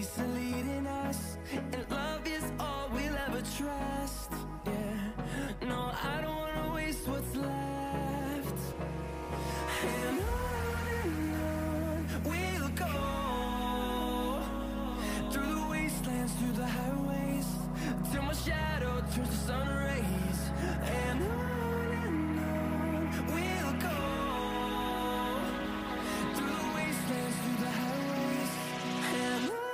grace are leading us, and love is all we'll ever trust. Yeah, no, I don't wanna waste what's left. And on we'll go, through the wastelands, through the highways, till my shadow turns to sun rays. And on we'll go, through the wastelands, through the highways, and on we'll go.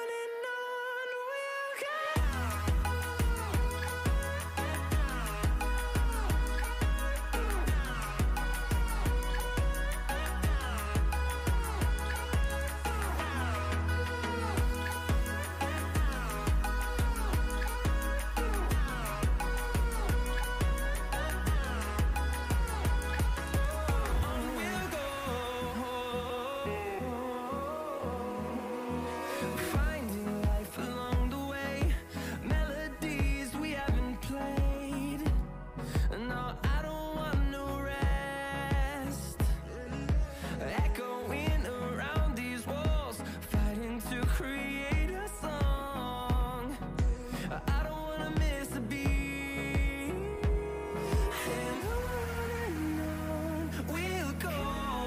Finding life along the way, melodies we haven't played. No, I don't want no rest. Echoing around these walls, fighting to create a song. I don't wanna miss a beat. And on we'll go,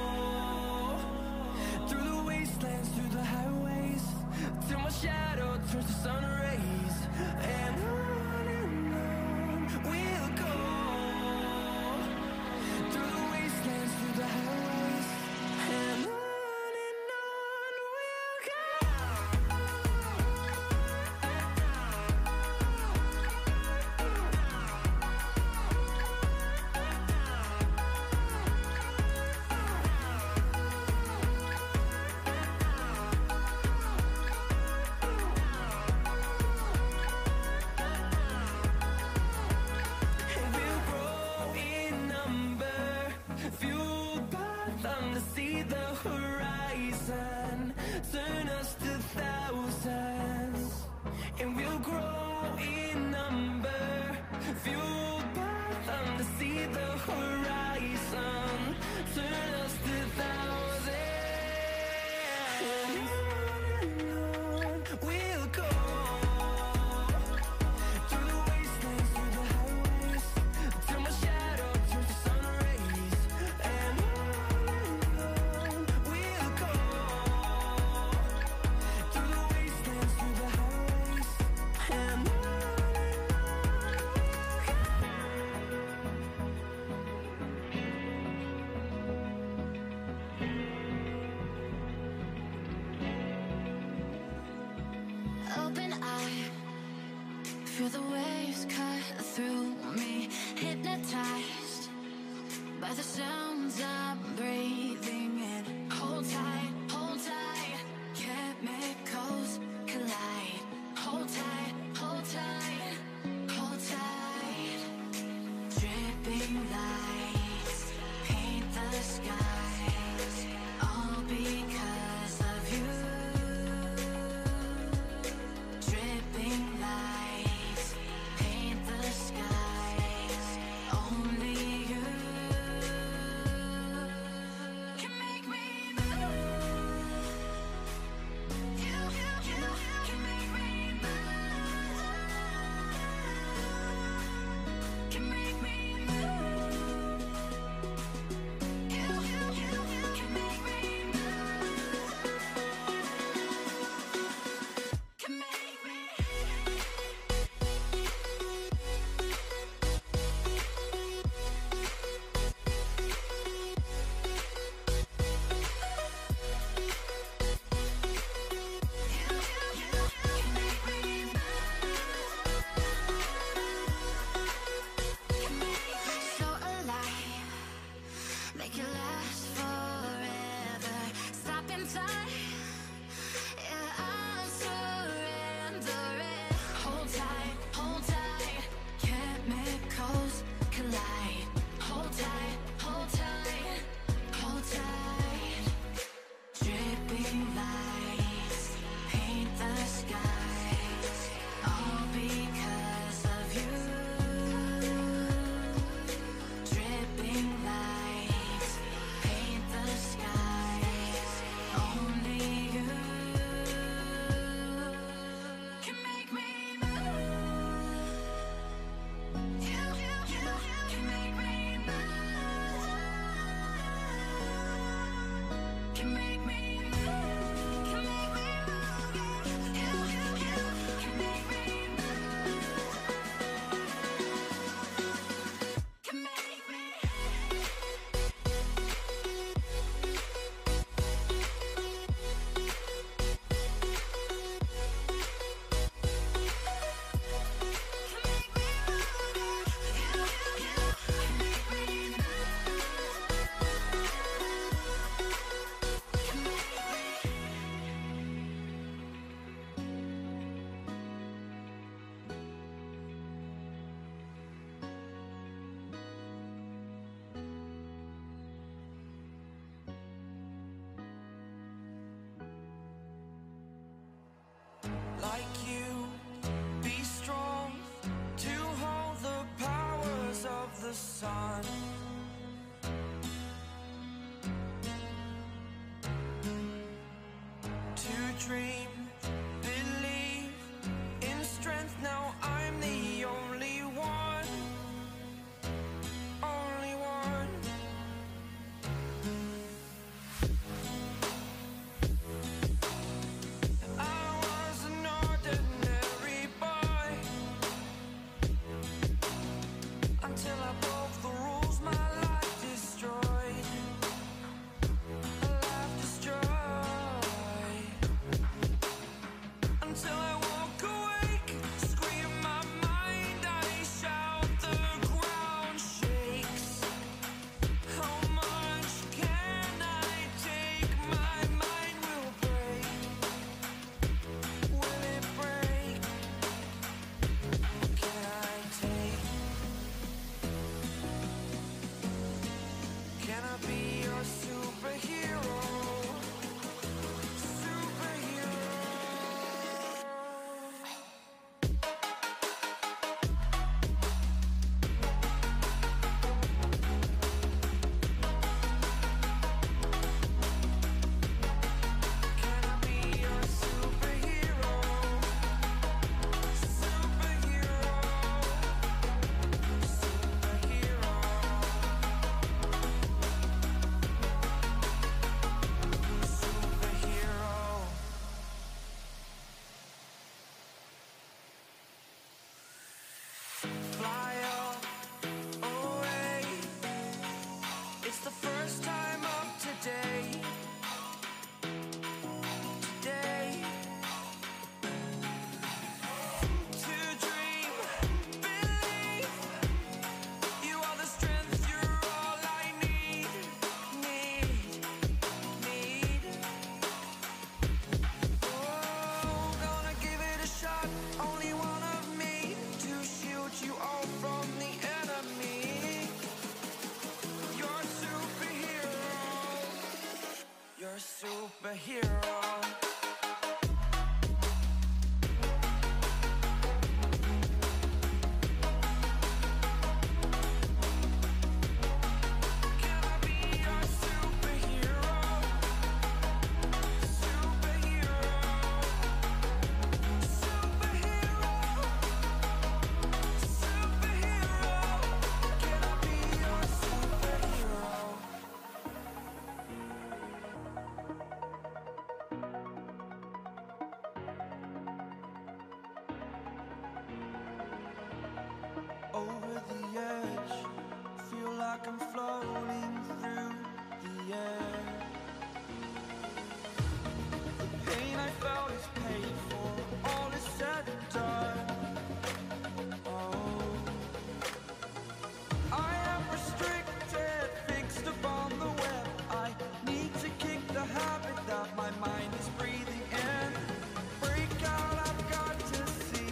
through the wastelands, through the highways, till my shadow turns to sun rays. And on we'll go, through the wastelands, through the highways, and on we'll go. And we'll grow in number, fueled by them to see the horizon, turn us to thousands. And we'll grow in number, fueled by them to see the horizon, turn us to thousands. And on we'll go, through the wastelands, through the highways, till my shadow turns to sun rays. And on we'll go, through the wastelands, through the highways, and on we'll go. Open eye, feel the waves cut through me, hypnotized by the sounds I'm breathing in. Hold tight, chemicals collide. Hold tight, hold tight, hold tight. Dripping lights paint the skies, all because of you. Dripping lights paint the skies, only you can make me move. like you. Be strong to hold the powers of the sun. To dream, believe in strength. Now I'm the only one, only one. I was an ordinary boy until I broke the rules. My life destroyed, a life destroyed. Until I walk awake, scream my mind, I shout, the ground shakes. How much can I take? My mind will break. Will it break? Can I take? Can I be your superhero? Superhero. Can I be your superhero? Superhero. Superhero. Superhero. Fly away. It's the first time of today. Today. To dream, believe. You are the strength, you're all I need. Need. Oh, gonna give it a shot. Only one of me to shield you all from the enemy. You're a superhero. You're a superhero. Can I be your superhero? Superhero. Superhero. Superhero. Can I be your superhero? Over the edge, feel like I'm floating through the air. The pain I felt is paid for, all is said and done. Oh, I am restricted, fixed upon the web. I need to kick the habit that my mind is breathing in. Break out, I've got to see.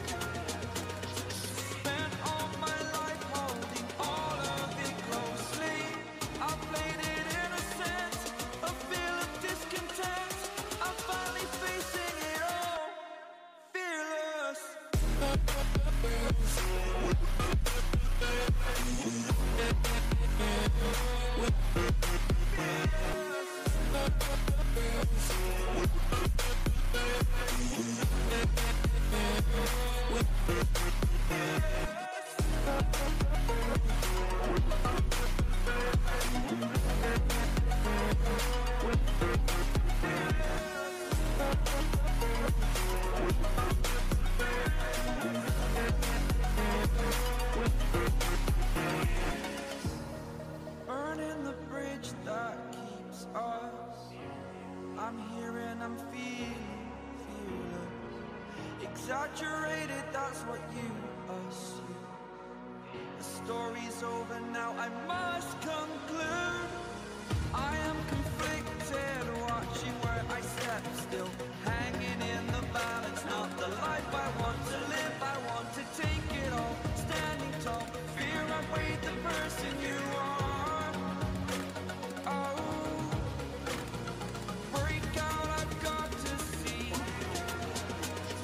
Spent all my life holding all of it closely. I played it innocent, a feel of discontent. I'm finally facing it all, fearless. Burning the bridge that keeps us. I'm here and I'm feeling fearless. Exaggerated, that's what you assume. The story's over now, I must conclude. I am conflicted, watching where I step still, hanging in the balance. Not the life I want to live, I want to take it all. Standing tall, fear I weighed the person you are. Oh, break out, I've got to see.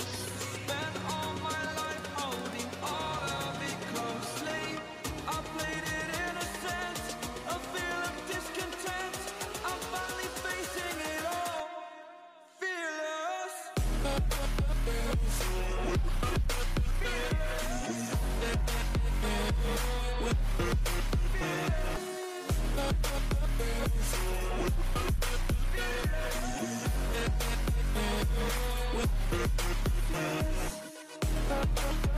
We'll be right back.